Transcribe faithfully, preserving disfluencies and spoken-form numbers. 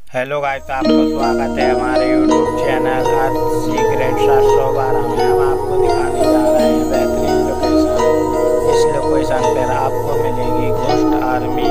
Hello guys, तो आपका स्वागत है हमारे यूट्यूब चैनल अर्थ सीक्रेट सात सौ बारह में। हम आपको दिखाने जा रहे हैं बेहतरीन लोकेशन। इस लोकेशन पर आपको मिलेगी घोस्ट आर्मी